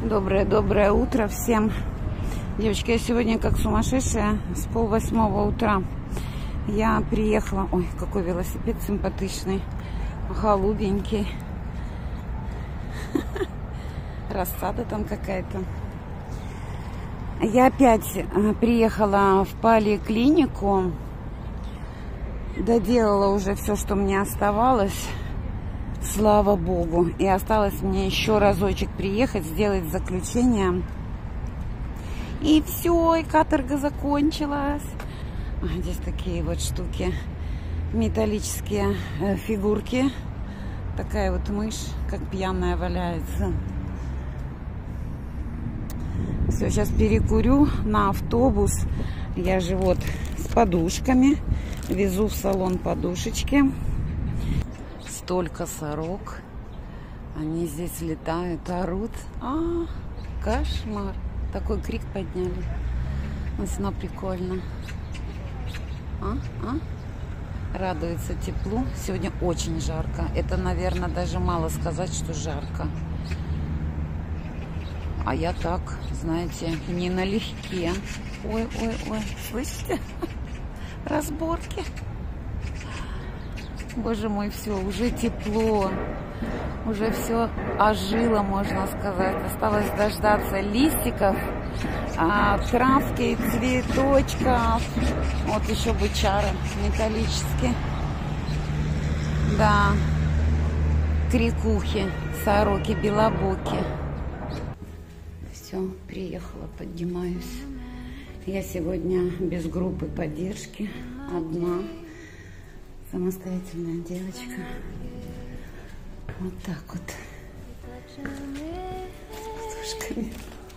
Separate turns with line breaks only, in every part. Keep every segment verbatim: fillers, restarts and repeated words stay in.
Доброе-доброе утро всем. Девочки, я сегодня как сумасшедшая с полвосьмого утра. Я приехала... Ой, какой велосипед симпатичный. Голубенький. Рассада там какая-то. Я опять приехала в поликлинику. Доделала уже все, что мне оставалось. Слава Богу. И осталось мне еще разочек приехать, сделать заключение. И все, и каторга закончилась. А, здесь такие вот штуки. Металлические э, фигурки. Такая вот мышь, как пьяная, валяется. Все, сейчас перекурю на автобус. Я же вот с подушками. Везу в салон подушечки. Столько сорок. Они здесь летают, орут. А, кошмар. Такой крик подняли. Но все равно прикольно. А, а? Радуется теплу. Сегодня очень жарко. Это, наверное, даже мало сказать, что жарко. А я так, знаете, не налегке. Ой, ой, ой. Слышите? Разборки. Боже мой, все, уже тепло. Уже все ожило, можно сказать. Осталось дождаться листиков, а, травки, цветочков. Вот еще бычары металлические. Да. Крикухи, сороки, белобоки. Все, приехала, поднимаюсь. Я сегодня без группы поддержки. Одна. Самостоятельная девочка. Вот так вот. С подушками.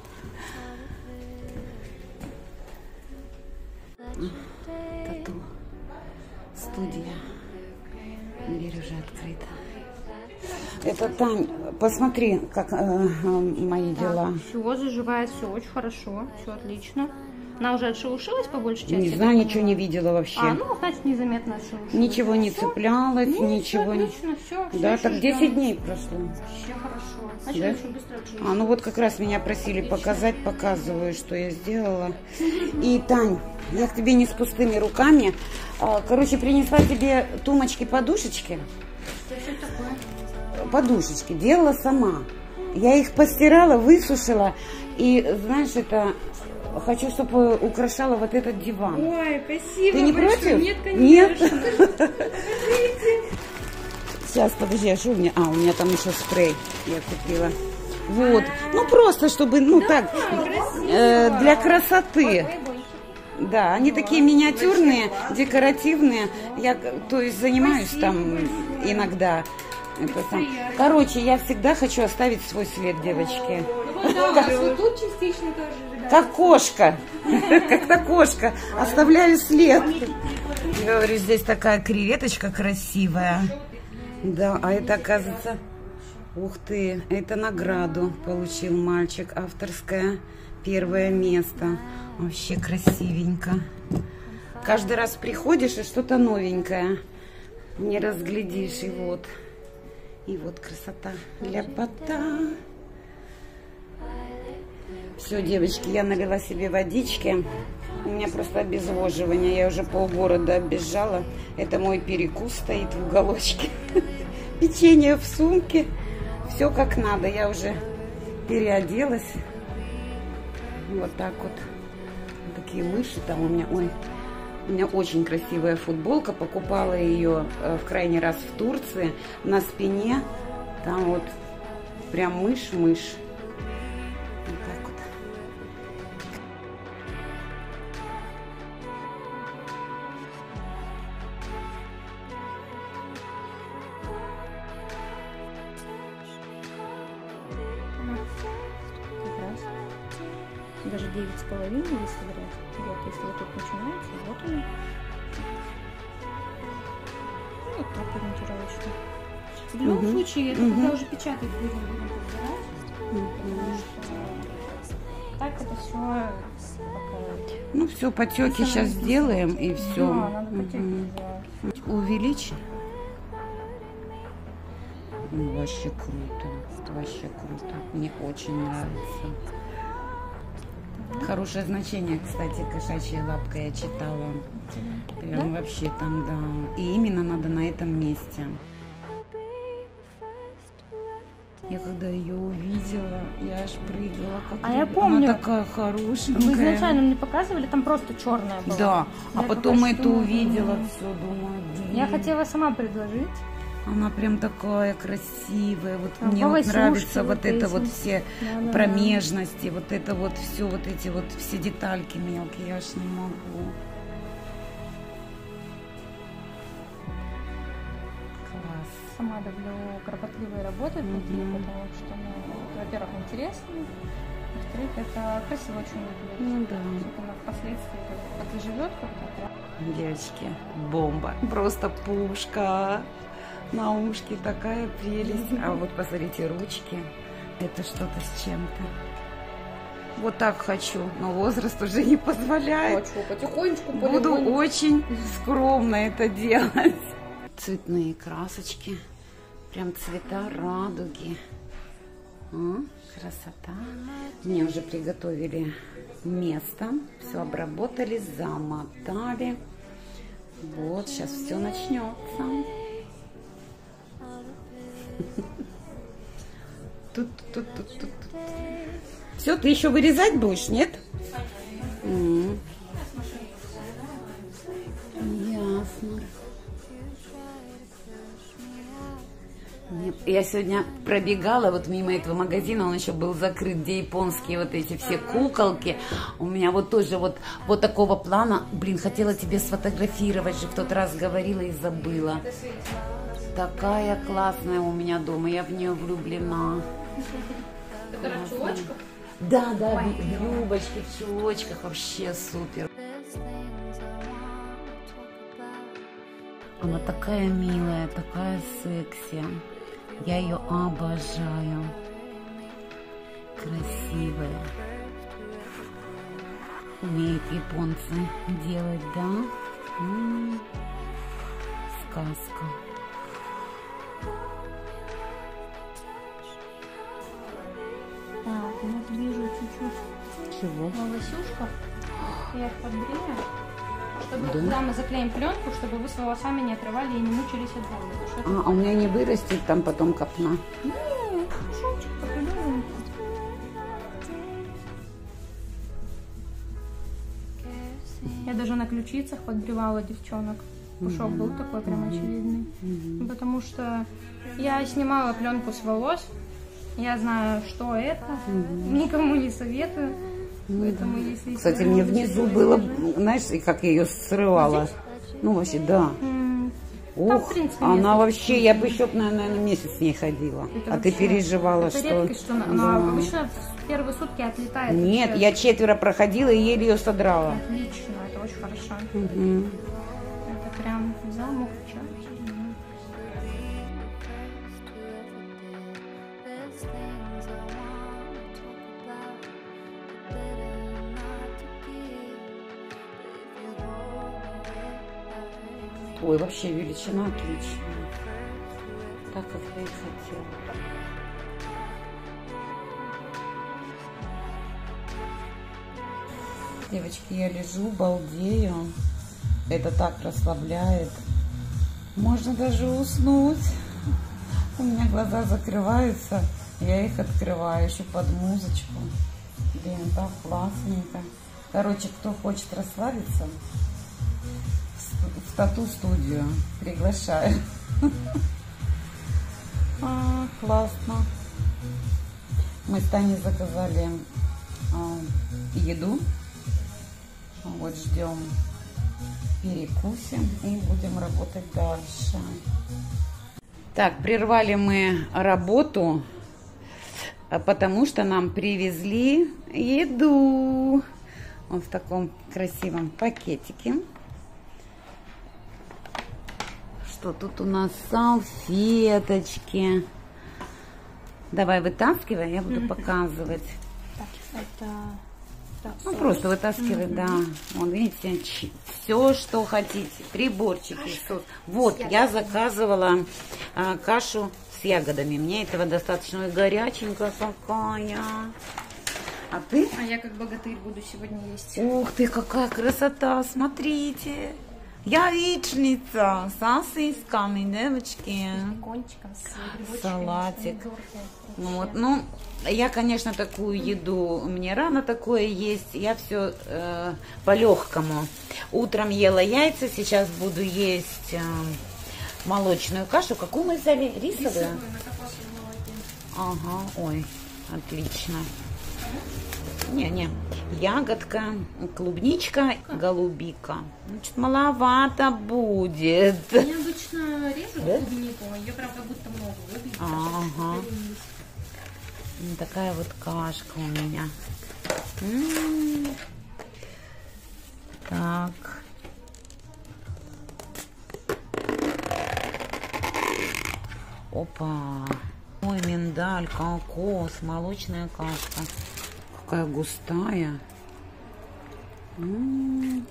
Тату. Студия. Дверь уже открыта. Это, Тань, посмотри, как э, мои дела.
Все заживает, все очень хорошо, все отлично. Она уже отшелушилась по большей части?
Не знаю, ничего не видела вообще.
А, ну, значит, незаметно отшелушилась.
Ничего не
все?
цеплялось,
Ну,
ничего не...
Отлично, все, все.
Да, так десять дней прошло.
Вообще хорошо. Значит,
Да?
очень быстро отшелушилась.
А, ну вот как раз меня просили показать, показываю, что я сделала. И, Тань, я к тебе не с пустыми руками. Короче, принесла тебе тумочки-подушечки.
Что это такое?
Подушечки. Делала сама. Я их постирала, высушила. И, знаешь, это... Хочу, чтобы украшала вот этот диван.
Ой, спасибо.
Ты не
большое.
против?
Нет, конечно.
Нет? Сейчас, подожди, а что у меня? А, у меня там еще спрей я купила. Вот. Ну, просто, чтобы, ну, да, так, э, для красоты. Да, они такие миниатюрные, декоративные. Я, то есть, занимаюсь спасибо там большое. Иногда. Это там. Короче, я всегда хочу оставить свой след, девочки.
Ну, да, вот тут частично тоже.
Как кошка, как та кошка, оставляю след. Я говорю, здесь такая креветочка красивая. Да, а это, оказывается, ух ты, это награду получил мальчик, авторское первое место. Вообще красивенько. Каждый раз приходишь и что-то новенькое не разглядишь. И вот, и вот красота, ляпота. Все, девочки, я налила себе водички. У меня просто обезвоживание. Я уже полгорода оббежала. Это мой перекус стоит в уголочке. Печенье в сумке. Все как надо. Я уже переоделась. Вот так вот. Такие мыши там у меня. Ой, у меня очень красивая футболка. Покупала ее в крайний раз в Турции. На спине там вот прям мышь-мышь.
Даже девять с половиной, если брать. Вот, если вот тут начинается, вот он. Вот так ориентировочно. В любом угу. случае, это угу. когда уже печатать будем, будем подбирать. Угу. Потому что так это все пока...
Ну все, потеки сейчас сделаем и все.
Да, надо потеки,
угу.
да.
Увеличь. Ну, вообще круто, вообще круто. Мне очень нравится. Хорошее значение, кстати, кошачья лапка я читала. Прям да? Вообще там, да. И именно надо на этом месте. Я когда ее увидела, я аж прыгала. Как
а я помню.
Она такая хорошенькая.
Вы изначально мне показывали, там просто черная была.
Да,
я
а потом это увидела, все, думаю, блин.
Я хотела сама предложить.
Она прям такая красивая. Вот
а
мне вот нравится вот, вот это
эти.
вот все да, да, промежности, да. Вот это вот все, вот эти вот все детальки мелкие. Я аж не могу. Класс.
Сама люблю кропотливые работы, mm-hmm. такие, потому что, ну, во-первых, интересно, во-вторых, это красиво очень выглядит.
Ну да.
Она впоследствии подзаживет как-то.
Девочки, бомба. Просто пушка. На ушке такая прелесть. А вот посмотрите, ручки. Это что-то с чем-то. Вот так хочу, но возраст уже не позволяет.
Хочу потихонечку,
буду очень скромно это делать. Цветные красочки. Прям цвета радуги. А, красота. Мне уже приготовили место. Все обработали, замотали. Вот, сейчас все начнется. Тут, тут, тут, тут, тут. Все, ты еще вырезать будешь, нет? Mm. Ясно. Я сегодня пробегала вот мимо этого магазина, он еще был закрыт, где японские вот эти все куколки. У меня вот тоже вот, вот такого плана. Блин, хотела тебе сфотографировать же, в тот раз говорила и забыла. Такая классная у меня дома, я в нее влюблена.
Это в чулочках?
Да, да, в юбочке, в чулочках, вообще супер. Она такая милая, такая секси. Я ее обожаю. Красивая. Умеют японцы делать, да? М-м-м. Сказка.
Так, вот вижу чуть-чуть.
Чего?
Волосюшка. Я их подбрею. Чтобы,
да?
Когда мы заклеим пленку, чтобы вы с волосами не отрывали и не мучились от боли.
А, а у меня не вырастет там потом копна?
Нет, пушочек популярный. Я даже на ключицах подбривала девчонок. Пушок mm-hmm. был такой прям очевидный. Mm-hmm. Потому что я снимала пленку с волос. Я знаю, что это. Mm-hmm. Никому не советую. Mm-hmm. Поэтому, если
Кстати, мне внизу было, скажи, знаешь, как я ее срывала. Здесь? Ну, вообще, да. Mm-hmm. Ух, там, в принципе, она вообще, я бы еще, наверное, месяц с ней ходила. Это а вообще, ты переживала, это что...
Редкость, что она, да. Она обычно в первые сутки отлетает.
Нет, я четверо проходила и еле ее содрала.
Отлично, это очень хорошо.
Mm-hmm.
Это прям замечательно.
Ой, вообще величина отличная. Так, как я и хотела. Девочки, я лежу, балдею. Это так расслабляет. Можно даже уснуть. У меня глаза закрываются, я их открываю еще под музычку. Блин, так классненько. Короче, кто хочет расслабиться, в тату-студию приглашаю. А, классно. Мы с Таней заказали а, еду. Вот ждем, перекусим и будем работать дальше. Так, прервали мы работу, потому что нам привезли еду. Вот в таком красивом пакетике. Что тут у нас? Салфеточки. Давай вытаскивай, я буду mm-hmm. показывать.
Так, это... Да,
ну, просто вытаскивай, mm-hmm. да. Вон, видите, все, что хотите. Приборчики, соус. Вот, я заказывала а, кашу с ягодами. Мне этого достаточно. Ой, горяченькая какая. А ты?
А я как богатырь буду сегодня есть.
Ух ты, какая красота, смотрите. Яичница с сосисками, девочки.
Кончиком с
салатик. Ну, вот, ну, я, конечно, такую еду, мне рано такое есть. Я все э, по-легкому. Утром ела яйца, сейчас буду есть э, молочную кашу. Какую мы взяли? Рисовую?
Рисовую на кокосовом молоке.
Ага, ой, отлично. Не-не, ягодка, клубничка, голубика. Значит, маловато будет.
Они обычно режут, да? Клубнику, ее прям как будто много выглядит.
Ага. Вот такая вот кашка у меня. М-м-м. Так. Опа. Ой, миндаль, кокос, молочная кашка. Какая густая. М-м-м.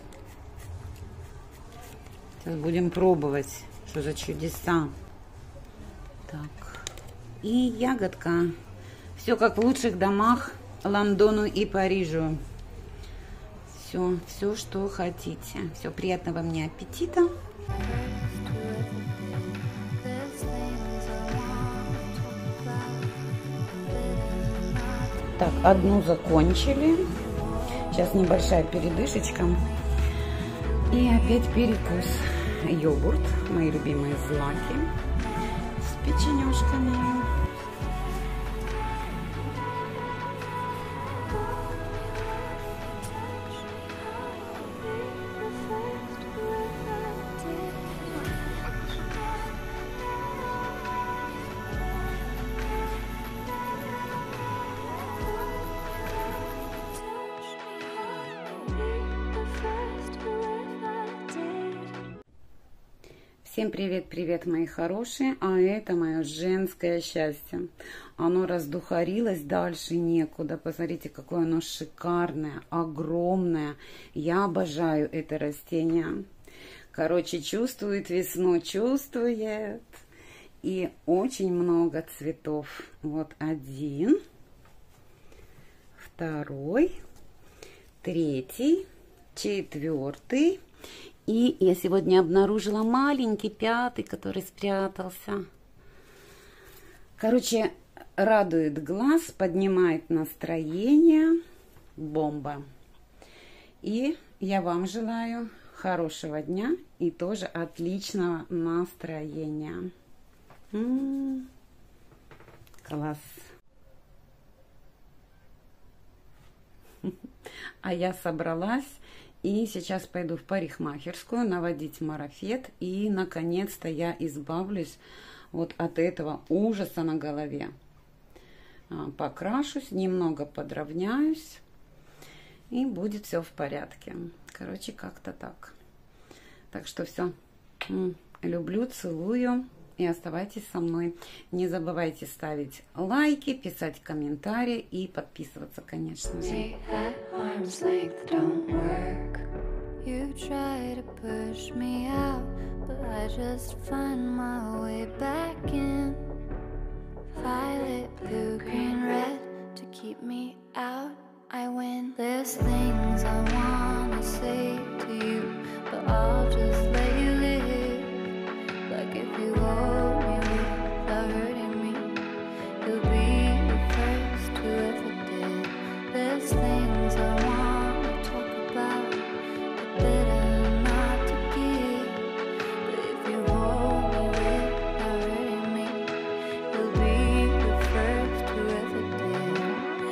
Сейчас будем пробовать, что за чудеса. Так. И ягодка. Все как в лучших домах Лондону и Парижу. Все, все, что хотите. Все, приятного мне аппетита. Так, одну закончили. Сейчас небольшая передышечка. И опять перекус. Йогурт, мои любимые злаки, с печенюшками. Всем привет-привет, мои хорошие, а это мое женское счастье. Оно раздухарилось, дальше некуда. Посмотрите, какое оно шикарное, огромное. Я обожаю это растение. Короче, чувствует весну, чувствует. И очень много цветов. Вот один, второй, третий, четвертый. И я сегодня обнаружила маленький пятый, который спрятался. Короче, радует глаз, поднимает настроение. Бомба. И я вам желаю хорошего дня и тоже отличного настроения. М-м-м. Класс. А я собралась. И сейчас пойду в парикмахерскую наводить марафет. И, наконец-то, я избавлюсь вот от этого ужаса на голове. Покрашусь, немного подровняюсь. И будет все в порядке. Короче, как-то так. Так что все. Люблю, целую. И оставайтесь со мной. Не забывайте ставить лайки, писать комментарии и подписываться, конечно же. You try to push me out, but I just find my way back in. Violet, blue, green, red, to keep me out, I win. There's things I wanna say to you, but I'll just let you live. Like if you hold me without hurting me, you'll be the first who ever did. There's things I wanna talk about, but better not to give. But if you hold me without hurting me, you'll be the first who ever did.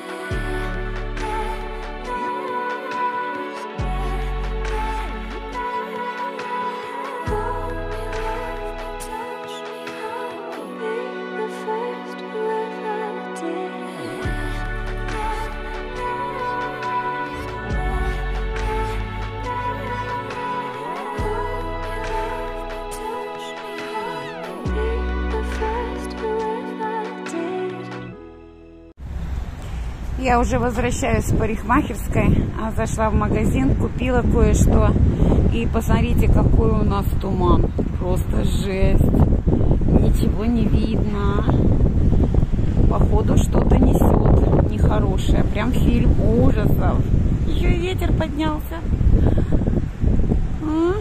Я уже возвращаюсь с парикмахерской, а зашла в магазин, купила кое-что. И посмотрите, какой у нас туман. Просто жесть. ничего не видно. Походу что-то несет нехорошее. Прям фильм ужасов. Еще и ветер поднялся. А?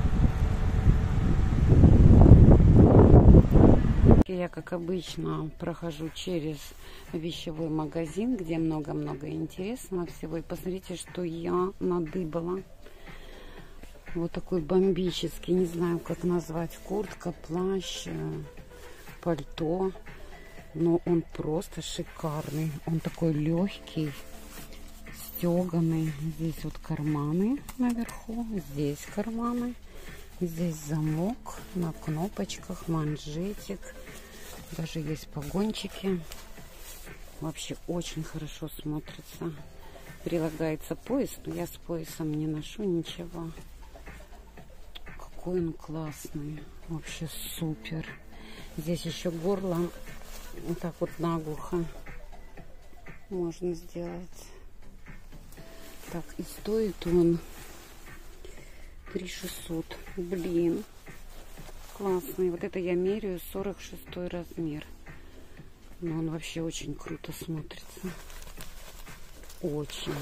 Я, как обычно, прохожу через вещевой магазин, где много-много интересного всего. И посмотрите, что я надыбала. Вот такой бомбический, не знаю, как назвать, куртка, плащ, пальто. Но он просто шикарный. Он такой легкий, стеганый. Здесь вот карманы наверху, здесь карманы. Здесь замок на кнопочках, манжетик. Даже есть погончики. Вообще очень хорошо смотрится. Прилагается пояс, но я с поясом не ношу ничего. Какой он классный. Вообще супер. Здесь еще горло вот так вот наглухо можно сделать. Так, и стоит он три тысячи шестьсот. Блин, классный. Вот это я меряю сорок шестой размер. Но он вообще очень круто смотрится. Очень.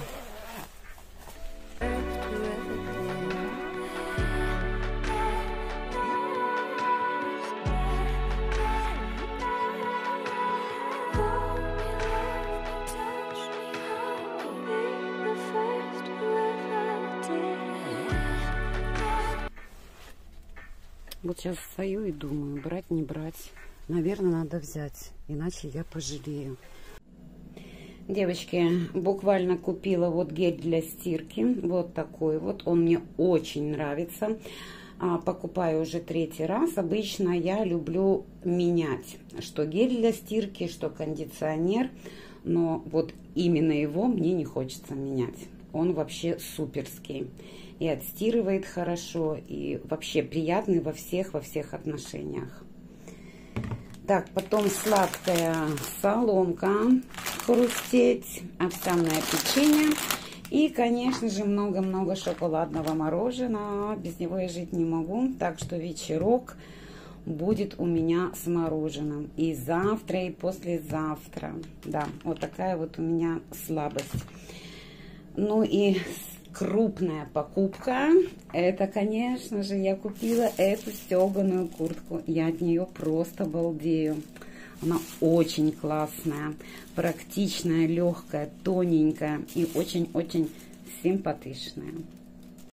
Вот сейчас стою и думаю, брать, не брать. Наверное, надо взять, иначе я пожалею. Девочки, буквально купила вот гель для стирки. Вот такой вот. Он мне очень нравится. Покупаю уже третий раз. Обычно я люблю менять, что гель для стирки, что кондиционер. Но вот именно его мне не хочется менять. Он вообще суперский. И отстирывает хорошо, и вообще приятный во всех, во всех отношениях. Так, потом сладкая соломка, хрустеть, овсяное печенье. И, конечно же, много-много шоколадного мороженого. Без него я жить не могу. Так что вечерок будет у меня с мороженым. И завтра, и послезавтра. Да, вот такая вот у меня слабость. Ну и крупная покупка. Это, конечно же, я купила эту стеганую куртку. Я от нее просто балдею. Она очень классная, практичная, легкая, тоненькая и очень-очень симпатичная.